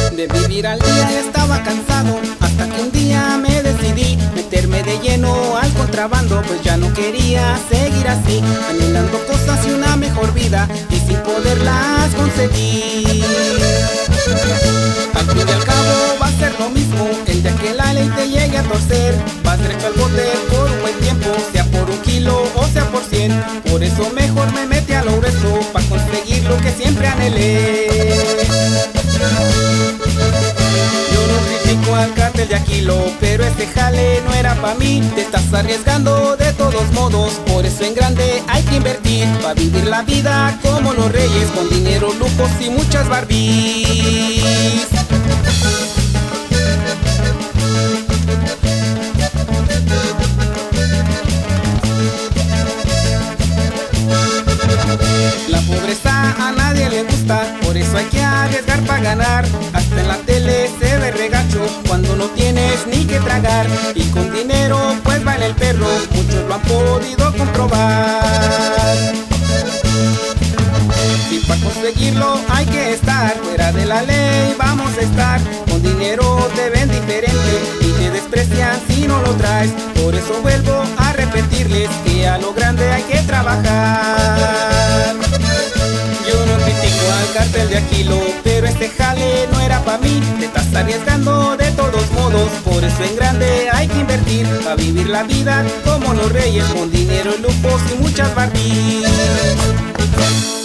De vivir al día estaba cansado, hasta que un día me decidí meterme de lleno al contrabando, pues ya no quería seguir así, anhelando cosas y una mejor vida, y sin poderlas conseguir. Al fin y al cabo va a ser lo mismo, el día que la ley te llegue a torcer, vas derecho al bote por un buen tiempo, sea por 1 kilo o sea por 100. Por eso mejor me metí a lo grueso, para conseguir lo que siempre anhelé. Yo no critico al cártel de Aquilo, pero este jale no era pa' mí. Te estás arriesgando de todos modos, por eso en grande hay que invertir, pa' vivir la vida como los reyes, con dinero, lujos y muchas Barbies. La pobreza a nadie le gusta, por eso hay que arriesgar para ganar. Hasta en la tele se ve regacho cuando no tienes ni que tragar, y con dinero pues vale el perro, muchos lo han podido comprobar. Y para conseguirlo hay que estar fuera de la ley, vamos a estar. Con dinero te ven diferente y te desprecian si no lo traes. Por eso vuelvo a repetirles que a lo grande hay que trabajar. Yo no critico al cártel de Aquilo, pero este jale no era pa' mí. Te estás arriesgando de todos modos, por eso en grande hay que invertir, pa' vivir la vida como los reyes, con dinero, lujos y muchas Barbies.